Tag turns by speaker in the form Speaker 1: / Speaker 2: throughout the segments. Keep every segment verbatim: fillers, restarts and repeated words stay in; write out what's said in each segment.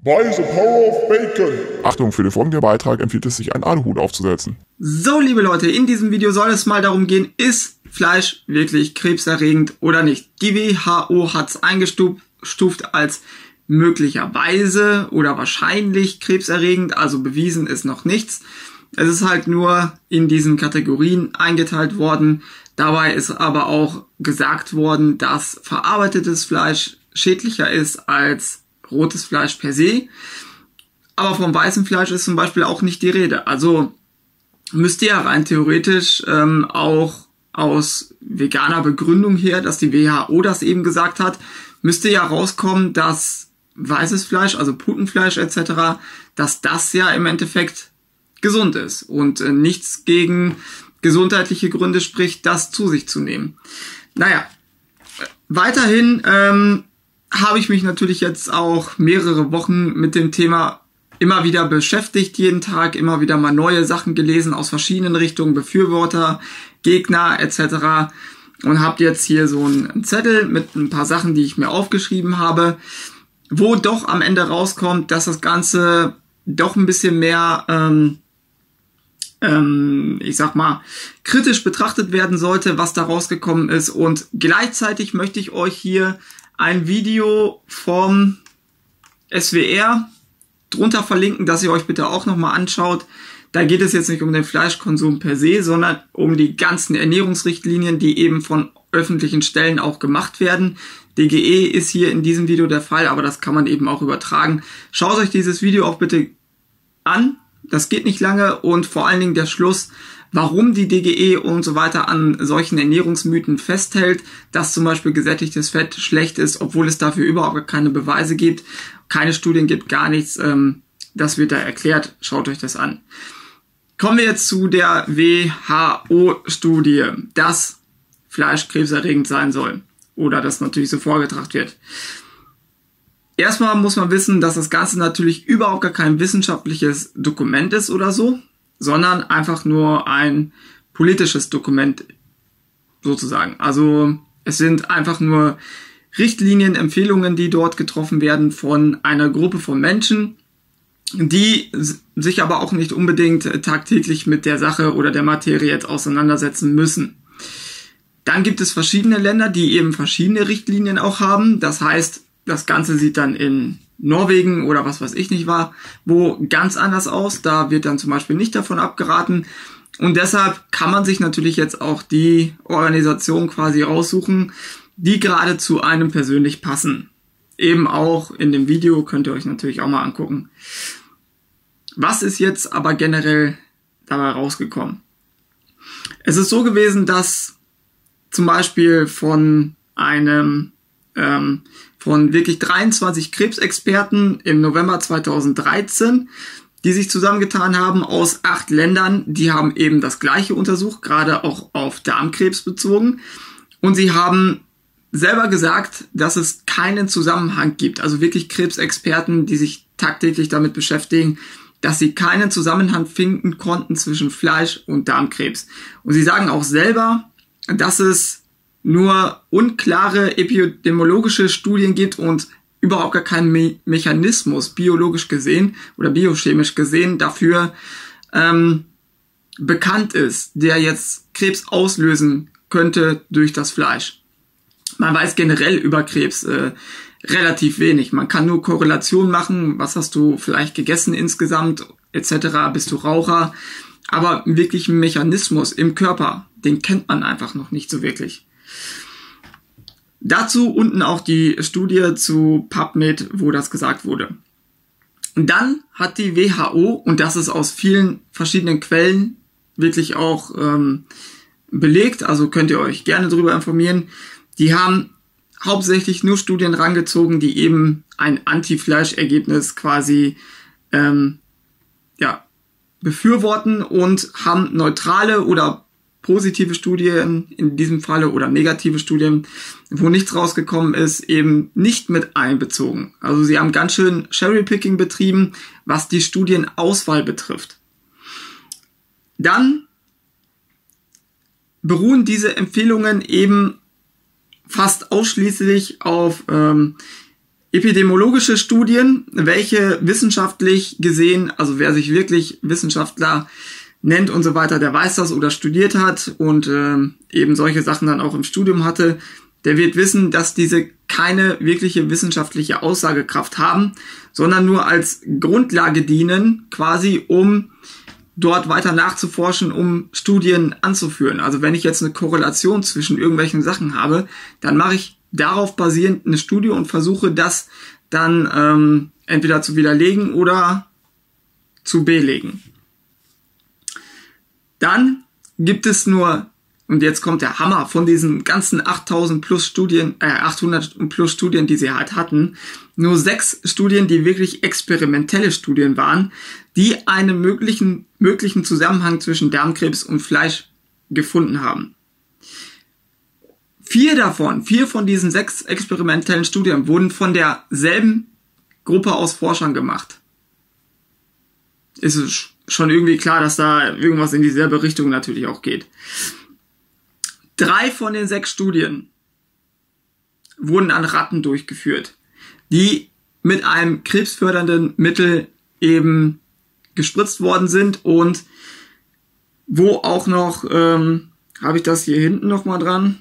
Speaker 1: By the power of bacon. Achtung, für den folgenden Beitrag empfiehlt es sich, einen Aluhut aufzusetzen.
Speaker 2: So, liebe Leute, in diesem Video soll es mal darum gehen, ist Fleisch wirklich krebserregend oder nicht? Die W H O hat es eingestuft als möglicherweise oder wahrscheinlich krebserregend, also bewiesen ist noch nichts. Es ist halt nur in diesen Kategorien eingeteilt worden. Dabei ist aber auch gesagt worden, dass verarbeitetes Fleisch schädlicher ist als rotes Fleisch per se. Aber vom weißen Fleisch ist zum Beispiel auch nicht die Rede. Also müsste ja rein theoretisch ähm, auch aus veganer Begründung her, dass die W H O das eben gesagt hat, müsste ja rauskommen, dass weißes Fleisch, also Putenfleisch et cetera, dass das ja im Endeffekt gesund ist und äh, nichts gegen gesundheitliche Gründe spricht, das zu sich zu nehmen. Naja, weiterhin ähm, habe ich mich natürlich jetzt auch mehrere Wochen mit dem Thema immer wieder beschäftigt, jeden Tag immer wieder mal neue Sachen gelesen aus verschiedenen Richtungen, Befürworter, Gegner et cetera. Und habe jetzt hier so einen Zettel mit ein paar Sachen, die ich mir aufgeschrieben habe, wo doch am Ende rauskommt, dass das Ganze doch ein bisschen mehr, ähm, ähm, ich sag mal, kritisch betrachtet werden sollte, was da rausgekommen ist. Und gleichzeitig möchte ich euch hier ein Video vom S W R drunter verlinken, dass ihr euch bitte auch nochmal anschaut. Da geht es jetzt nicht um den Fleischkonsum per se, sondern um die ganzen Ernährungsrichtlinien, die eben von öffentlichen Stellen auch gemacht werden. D G E ist hier in diesem Video der Fall, aber das kann man eben auch übertragen. Schaut euch dieses Video auch bitte an. Das geht nicht lange und vor allen Dingen der Schluss, warum die D G E und so weiter an solchen Ernährungsmythen festhält, dass zum Beispiel gesättigtes Fett schlecht ist, obwohl es dafür überhaupt keine Beweise gibt, keine Studien gibt, gar nichts. Ähm, das wird da erklärt. Schaut euch das an. Kommen wir jetzt zu der W H O-Studie, dass Fleisch krebserregend sein soll oder das natürlich so vorgetragen wird. Erstmal muss man wissen, dass das Ganze natürlich überhaupt gar kein wissenschaftliches Dokument ist oder so, sondern einfach nur ein politisches Dokument sozusagen. Also es sind einfach nur Richtlinien, Empfehlungen, die dort getroffen werden von einer Gruppe von Menschen, die sich aber auch nicht unbedingt tagtäglich mit der Sache oder der Materie jetzt auseinandersetzen müssen. Dann gibt es verschiedene Länder, die eben verschiedene Richtlinien auch haben. Das heißt, das Ganze sieht dann in Norwegen oder was weiß ich nicht war, wo ganz anders aus. Da wird dann zum Beispiel nicht davon abgeraten. Und deshalb kann man sich natürlich jetzt auch die Organisation quasi raussuchen, die gerade zu einem persönlich passen. Eben auch in dem Video könnt ihr euch natürlich auch mal angucken. Was ist jetzt aber generell dabei rausgekommen? Es ist so gewesen, dass zum Beispiel von einem ähm, von wirklich dreiundzwanzig Krebsexperten im November zweitausenddreizehn, die sich zusammengetan haben aus acht Ländern, die haben eben das Gleiche untersucht, gerade auch auf Darmkrebs bezogen. Und sie haben selber gesagt, dass es keinen Zusammenhang gibt. Also wirklich Krebsexperten, die sich tagtäglich damit beschäftigen, dass sie keinen Zusammenhang finden konnten zwischen Fleisch und Darmkrebs. Und sie sagen auch selber, dass es nur unklare epidemiologische Studien gibt und überhaupt gar keinen Me- Mechanismus biologisch gesehen oder biochemisch gesehen dafür ähm, bekannt ist, der jetzt Krebs auslösen könnte durch das Fleisch. Man weiß generell über Krebs äh, relativ wenig. Man kann nur Korrelationen machen, was hast du vielleicht gegessen insgesamt et cetera, bist du Raucher. Aber wirklich einen Mechanismus im Körper, den kennt man einfach noch nicht so wirklich. Dazu unten auch die Studie zu PubMed, wo das gesagt wurde. Und dann hat die W H O, und das ist aus vielen verschiedenen Quellen wirklich auch ähm, belegt, also könnt ihr euch gerne darüber informieren, die haben hauptsächlich nur Studien rangezogen, die eben ein Anti-Fleisch-Ergebnis quasi ähm, ja, befürworten und haben neutrale oder positive Studien in diesem Falle oder negative Studien, wo nichts rausgekommen ist, eben nicht mit einbezogen. Also sie haben ganz schön Cherry-Picking betrieben, was die Studienauswahl betrifft. Dann beruhen diese Empfehlungen eben fast ausschließlich auf ähm, epidemiologische Studien, welche wissenschaftlich gesehen, also wer sich wirklich Wissenschaftler nennt und so weiter, der weiß das oder studiert hat und äh, eben solche Sachen dann auch im Studium hatte, der wird wissen, dass diese keine wirkliche wissenschaftliche Aussagekraft haben, sondern nur als Grundlage dienen, quasi um dort weiter nachzuforschen, um Studien anzuführen. Also wenn ich jetzt eine Korrelation zwischen irgendwelchen Sachen habe, dann mache ich darauf basierend eine Studie und versuche das dann ähm, entweder zu widerlegen oder zu belegen. Dann gibt es nur, und jetzt kommt der Hammer, von diesen ganzen achttausend plus Studien, äh, achthundert plus Studien, die sie halt hatten, nur sechs Studien, die wirklich experimentelle Studien waren, die einen möglichen, möglichen Zusammenhang zwischen Darmkrebs und Fleisch gefunden haben. Vier davon, vier von diesen sechs experimentellen Studien wurden von derselben Gruppe aus Forschern gemacht. Ist es schon irgendwie klar, dass da irgendwas in dieselbe Richtung natürlich auch geht. Drei von den sechs Studien wurden an Ratten durchgeführt, die mit einem krebsfördernden Mittel eben gespritzt worden sind und wo auch noch, ähm, habe ich das hier hinten nochmal dran?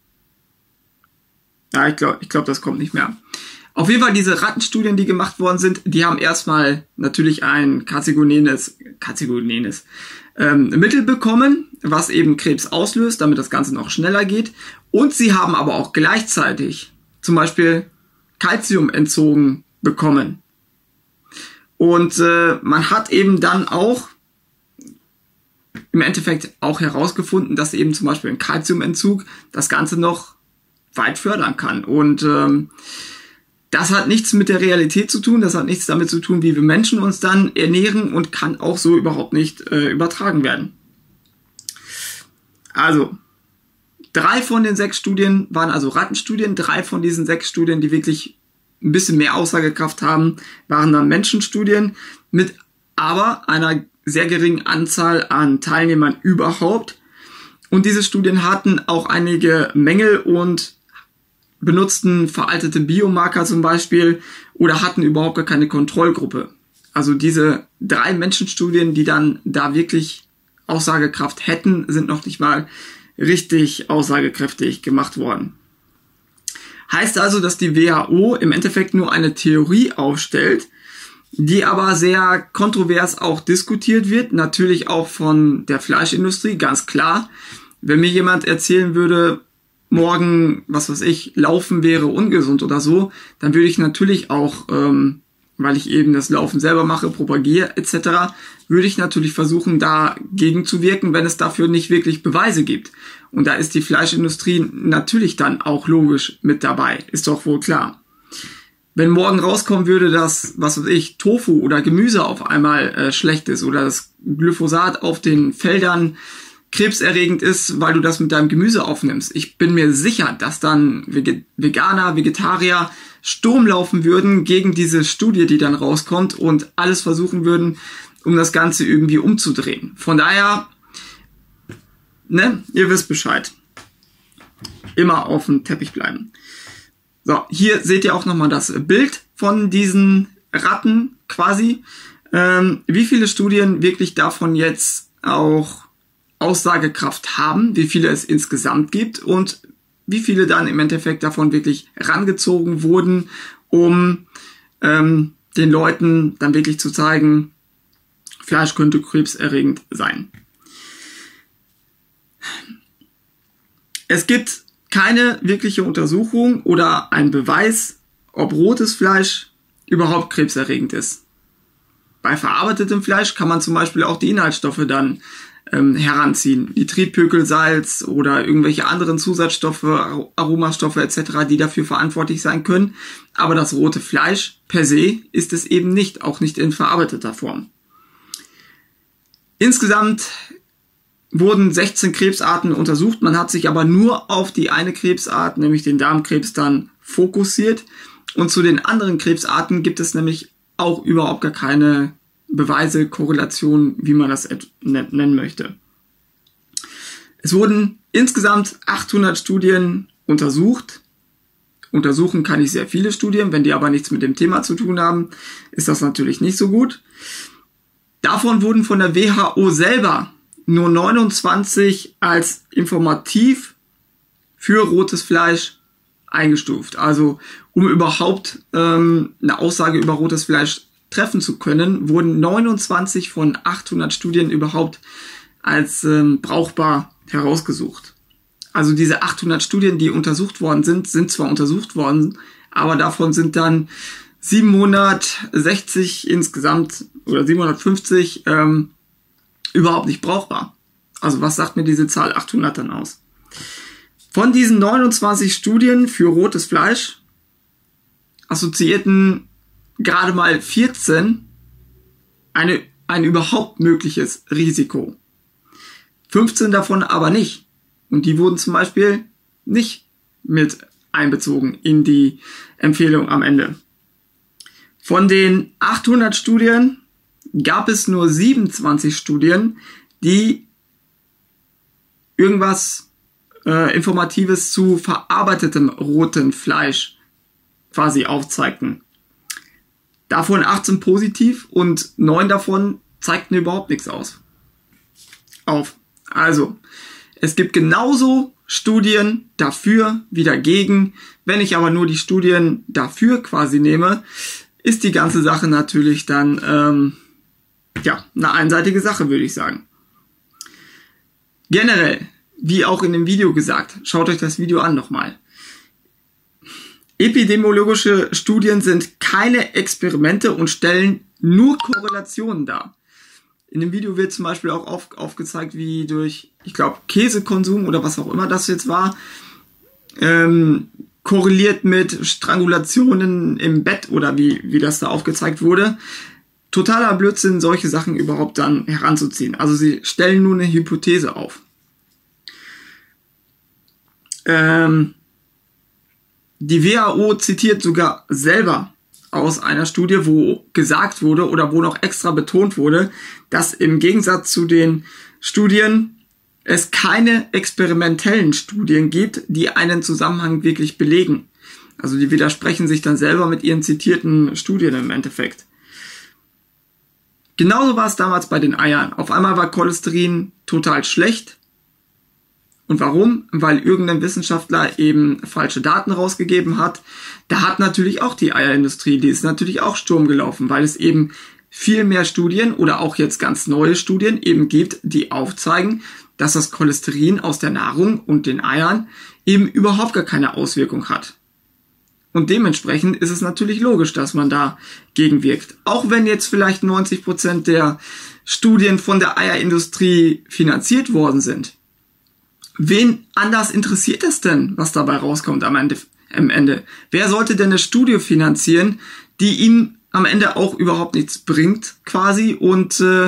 Speaker 2: Ja, ich glaube, ich glaube, das kommt nicht mehr. Auf jeden Fall diese Rattenstudien, die gemacht worden sind, die haben erstmal natürlich ein karzigogenes, karzigogenes ähm, Mittel bekommen, was eben Krebs auslöst, damit das Ganze noch schneller geht. Und sie haben aber auch gleichzeitig zum Beispiel Calcium entzogen bekommen. Und äh, man hat eben dann auch im Endeffekt auch herausgefunden, dass eben zum Beispiel ein Calciumentzug das Ganze noch weit fördern kann. Und ähm, das hat nichts mit der Realität zu tun, das hat nichts damit zu tun, wie wir Menschen uns dann ernähren und kann auch so überhaupt nicht äh, übertragen werden. Also, drei von den sechs Studien waren also Rattenstudien, drei von diesen sechs Studien, die wirklich ein bisschen mehr Aussagekraft haben, waren dann Menschenstudien mit aber einer sehr geringen Anzahl an Teilnehmern überhaupt. Und diese Studien hatten auch einige Mängel und benutzten veraltete Biomarker zum Beispiel oder hatten überhaupt gar keine Kontrollgruppe. Also diese drei Menschenstudien, die dann da wirklich Aussagekraft hätten, sind noch nicht mal richtig aussagekräftig gemacht worden. Heißt also, dass die W H O im Endeffekt nur eine Theorie aufstellt, die aber sehr kontrovers auch diskutiert wird, natürlich auch von der Fleischindustrie, ganz klar. Wenn mir jemand erzählen würde, morgen, was weiß ich, Laufen wäre ungesund oder so, dann würde ich natürlich auch, ähm, weil ich eben das Laufen selber mache, propagiere et cetera, würde ich natürlich versuchen, dagegen zu wirken, wenn es dafür nicht wirklich Beweise gibt. Und da ist die Fleischindustrie natürlich dann auch logisch mit dabei, ist doch wohl klar. Wenn morgen rauskommen würde, dass, was weiß ich, Tofu oder Gemüse auf einmal äh, schlecht ist oder das Glyphosat auf den Feldern krebserregend ist, weil du das mit deinem Gemüse aufnimmst. Ich bin mir sicher, dass dann Veganer, Vegetarier Sturm laufen würden gegen diese Studie, die dann rauskommt und alles versuchen würden, um das Ganze irgendwie umzudrehen. Von daher, ne, ihr wisst Bescheid. Immer auf dem Teppich bleiben. So, hier seht ihr auch nochmal das Bild von diesen Ratten quasi. Ähm, wie viele Studien wirklich davon jetzt auch Aussagekraft haben, wie viele es insgesamt gibt und wie viele dann im Endeffekt davon wirklich rangezogen wurden, um ähm, den Leuten dann wirklich zu zeigen, Fleisch könnte krebserregend sein. Es gibt keine wirkliche Untersuchung oder ein Beweis, ob rotes Fleisch überhaupt krebserregend ist. Bei verarbeitetem Fleisch kann man zum Beispiel auch die Inhaltsstoffe dann ähm, heranziehen. Nitritpökelsalz oder irgendwelche anderen Zusatzstoffe, Aromastoffe et cetera, die dafür verantwortlich sein können. Aber das rote Fleisch per se ist es eben nicht, auch nicht in verarbeiteter Form. Insgesamt wurden sechzehn Krebsarten untersucht. Man hat sich aber nur auf die eine Krebsart, nämlich den Darmkrebs, dann fokussiert. Und zu den anderen Krebsarten gibt es nämlich auch überhaupt gar keine Beweise, Korrelationen, wie man das nennen möchte. Es wurden insgesamt achthundert Studien untersucht Untersuchen kann ich sehr viele Studien, wenn die aber nichts mit dem Thema zu tun haben, ist das natürlich nicht so gut. Davon wurden von der W H O selber nur neunundzwanzig als informativ für rotes Fleisch eingestuft. Also um überhaupt ähm, eine Aussage über rotes Fleisch treffen zu können, wurden neunundzwanzig von achthundert Studien überhaupt als ähm, brauchbar herausgesucht. Also diese achthundert Studien, die untersucht worden sind, sind zwar untersucht worden, aber davon sind dann siebenhundertsechzig insgesamt oder siebenhundertfünfzig ähm, überhaupt nicht brauchbar. Also was sagt mir diese Zahl achthundert dann aus? Von diesen neunundzwanzig Studien für rotes Fleisch assoziierten gerade mal vierzehn eine, ein überhaupt mögliches Risiko. fünfzehn davon aber nicht. Und die wurden zum Beispiel nicht mit einbezogen in die Empfehlung am Ende. Von den achthundert Studien gab es nur siebenundzwanzig Studien, die irgendwas äh, Informatives zu verarbeitetem rotem Fleisch quasi aufzeigten. Davon achtzehn positiv und neun davon zeigten überhaupt nichts aus. Auf. Also, es gibt genauso Studien dafür wie dagegen. Wenn ich aber nur die Studien dafür quasi nehme, ist die ganze Sache natürlich dann ähm, ja eine einseitige Sache, würde ich sagen. Generell, wie auch in dem Video gesagt, schaut euch das Video an nochmal. Epidemiologische Studien sind keine Experimente und stellen nur Korrelationen dar. In dem Video wird zum Beispiel auch auf, aufgezeigt, wie durch, ich glaube, Käsekonsum oder was auch immer das jetzt war, ähm, korreliert mit Strangulationen im Bett oder wie, wie das da aufgezeigt wurde. Totaler Blödsinn, solche Sachen überhaupt dann heranzuziehen. Also sie stellen nur eine Hypothese auf. Ähm, die W H O zitiert sogar selber aus einer Studie, wo gesagt wurde oder wo noch extra betont wurde, dass im Gegensatz zu den Studien es keine experimentellen Studien gibt, die einen Zusammenhang wirklich belegen. Also die widersprechen sich dann selber mit ihren zitierten Studien im Endeffekt. Genauso war es damals bei den Eiern. Auf einmal war Cholesterin total schlecht. Und warum? Weil irgendein Wissenschaftler eben falsche Daten rausgegeben hat. Da hat natürlich auch die Eierindustrie, die ist natürlich auch Sturm gelaufen, weil es eben viel mehr Studien oder auch jetzt ganz neue Studien eben gibt, die aufzeigen, dass das Cholesterin aus der Nahrung und den Eiern eben überhaupt gar keine Auswirkung hat. Und dementsprechend ist es natürlich logisch, dass man da gegenwirkt. Auch wenn jetzt vielleicht neunzig Prozent der Studien von der Eierindustrie finanziert worden sind. Wen anders interessiert es denn, was dabei rauskommt am Ende? Am Ende? Wer sollte denn eine Studie finanzieren, die ihm am Ende auch überhaupt nichts bringt, quasi? Und äh,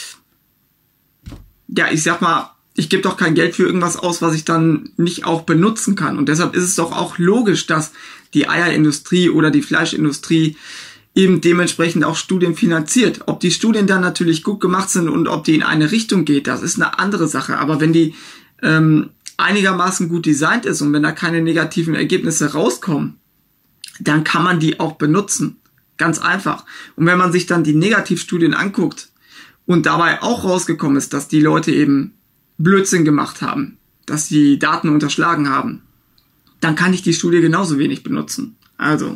Speaker 2: ja, ich sag mal, ich gebe doch kein Geld für irgendwas aus, was ich dann nicht auch benutzen kann. Und deshalb ist es doch auch logisch, dass die Eierindustrie oder die Fleischindustrie eben dementsprechend auch Studien finanziert. Ob die Studien dann natürlich gut gemacht sind und ob die in eine Richtung geht, das ist eine andere Sache. Aber wenn die ähm, einigermaßen gut designt ist und wenn da keine negativen Ergebnisse rauskommen, dann kann man die auch benutzen. Ganz einfach. Und wenn man sich dann die Negativstudien anguckt und dabei auch rausgekommen ist, dass die Leute eben Blödsinn gemacht haben, dass die Daten unterschlagen haben, dann kann ich die Studie genauso wenig benutzen. Also,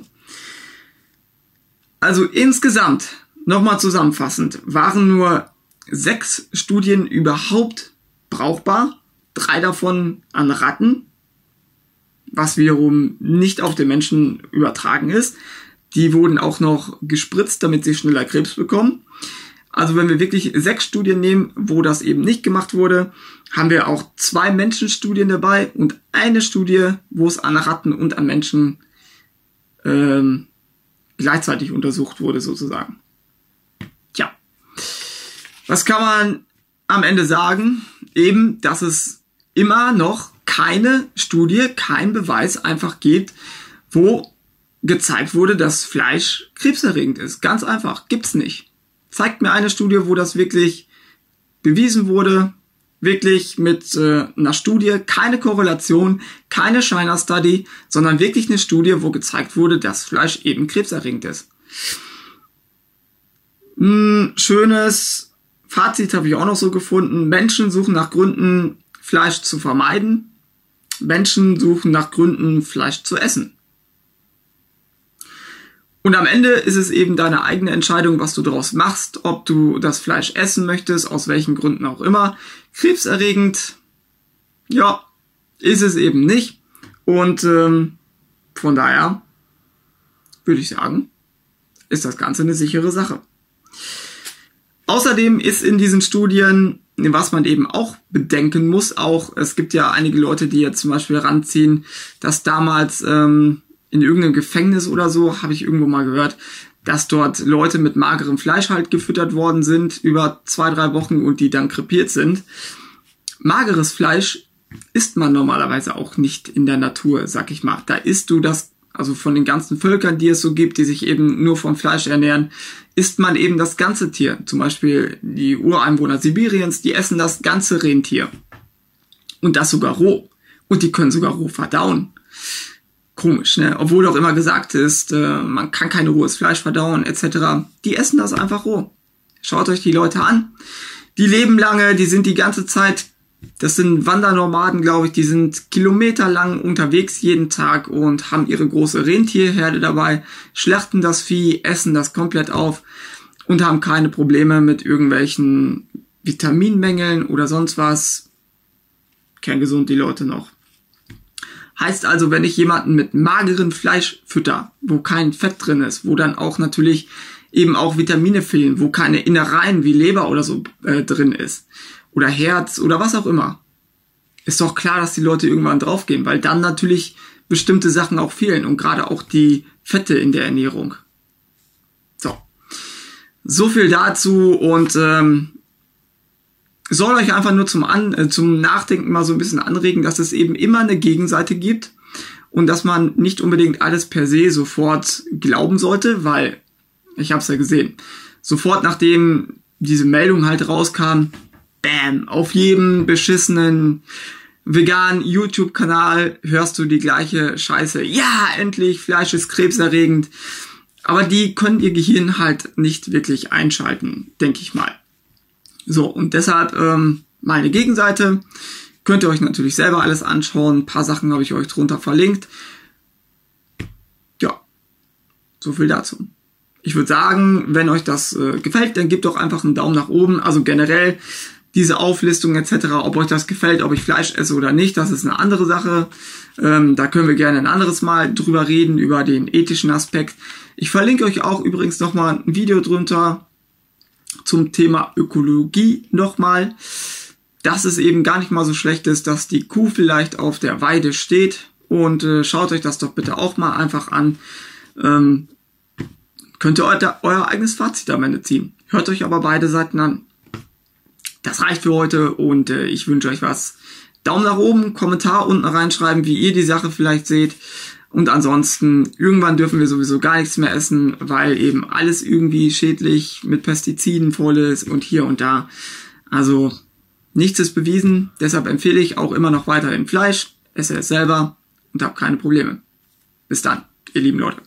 Speaker 2: also insgesamt, nochmal zusammenfassend, waren nur sechs Studien überhaupt brauchbar, drei davon an Ratten, was wiederum nicht auf den Menschen übertragen ist. Die wurden auch noch gespritzt, damit sie schneller Krebs bekommen. Also wenn wir wirklich sechs Studien nehmen, wo das eben nicht gemacht wurde, haben wir auch zwei Menschenstudien dabei und eine Studie, wo es an Ratten und an Menschen ähm, gleichzeitig untersucht wurde sozusagen. Tja, was kann man am Ende sagen? Eben, dass es immer noch keine Studie, kein Beweis einfach gibt, wo gezeigt wurde, dass Fleisch krebserregend ist. Ganz einfach, gibt's nicht. Zeigt mir eine Studie, wo das wirklich bewiesen wurde, wirklich mit äh, einer Studie, keine Korrelation, keine China Study, sondern wirklich eine Studie, wo gezeigt wurde, dass Fleisch eben krebserregend ist. Ein schönes Fazit habe ich auch noch so gefunden. Menschen suchen nach Gründen, Fleisch zu vermeiden. Menschen suchen nach Gründen, Fleisch zu essen. Und am Ende ist es eben deine eigene Entscheidung, was du daraus machst, ob du das Fleisch essen möchtest, aus welchen Gründen auch immer. Krebserregend, ja, ist es eben nicht. Und ähm, von daher würde ich sagen, ist das Ganze eine sichere Sache. Außerdem ist in diesen Studien, was man eben auch bedenken muss, auch, es gibt ja einige Leute, die jetzt zum Beispiel ranziehen, dass damals ähm, in irgendeinem Gefängnis oder so, habe ich irgendwo mal gehört, dass dort Leute mit magerem Fleisch halt gefüttert worden sind über zwei, drei Wochen und die dann krepiert sind. Mageres Fleisch isst man normalerweise auch nicht in der Natur, sag ich mal. Da isst du das, also von den ganzen Völkern, die es so gibt, die sich eben nur vom Fleisch ernähren, isst man eben das ganze Tier. Zum Beispiel die Ureinwohner Sibiriens, die essen das ganze Rentier. Und das sogar roh. Und die können sogar roh verdauen. Komisch, ne? Obwohl doch immer gesagt ist, äh, man kann kein rohes Fleisch verdauen, et cetera. Die essen das einfach roh. Schaut euch die Leute an. Die leben lange, die sind die ganze Zeit, das sind Wandernomaden, glaube ich, die sind kilometerlang unterwegs jeden Tag und haben ihre große Rentierherde dabei, schlachten das Vieh, essen das komplett auf und haben keine Probleme mit irgendwelchen Vitaminmängeln oder sonst was. Kerngesund die Leute noch. Heißt also, wenn ich jemanden mit magerem Fleisch fütter, wo kein Fett drin ist, wo dann auch natürlich eben auch Vitamine fehlen, wo keine Innereien wie Leber oder so äh, drin ist oder Herz oder was auch immer, ist doch klar, dass die Leute irgendwann draufgehen, weil dann natürlich bestimmte Sachen auch fehlen und gerade auch die Fette in der Ernährung. So, so viel dazu und ähm, soll euch einfach nur zum, An äh, zum Nachdenken mal so ein bisschen anregen, dass es eben immer eine Gegenseite gibt und dass man nicht unbedingt alles per se sofort glauben sollte, weil, ich habe es ja gesehen, sofort nachdem diese Meldung halt rauskam, bam, auf jedem beschissenen veganen YouTube-Kanal hörst du die gleiche Scheiße. Ja, endlich, Fleisch ist krebserregend. Aber die können ihr Gehirn halt nicht wirklich einschalten, denke ich mal. So, und deshalb ähm, meine Gegenseite. Könnt ihr euch natürlich selber alles anschauen. Ein paar Sachen habe ich euch drunter verlinkt. Ja, so viel dazu. Ich würde sagen, wenn euch das äh, gefällt, dann gebt doch einfach einen Daumen nach oben. Also generell diese Auflistung et cetera, ob euch das gefällt, ob ich Fleisch esse oder nicht, das ist eine andere Sache. Ähm, da können wir gerne ein anderes Mal drüber reden, über den ethischen Aspekt. Ich verlinke euch auch übrigens nochmal ein Video drunter zum Thema Ökologie nochmal, dass es eben gar nicht mal so schlecht ist, dass die Kuh vielleicht auf der Weide steht und äh, schaut euch das doch bitte auch mal einfach an. Ähm, könnt ihr euer, euer eigenes Fazit am Ende ziehen. Hört euch aber beide Seiten an. Das reicht für heute und äh, ich wünsche euch was. Daumen nach oben, Kommentar unten reinschreiben, wie ihr die Sache vielleicht seht. Und ansonsten, irgendwann dürfen wir sowieso gar nichts mehr essen, weil eben alles irgendwie schädlich mit Pestiziden voll ist und hier und da. Also nichts ist bewiesen, deshalb empfehle ich auch immer noch weiterhin Fleisch, esse es selber und habe keine Probleme. Bis dann, ihr lieben Leute.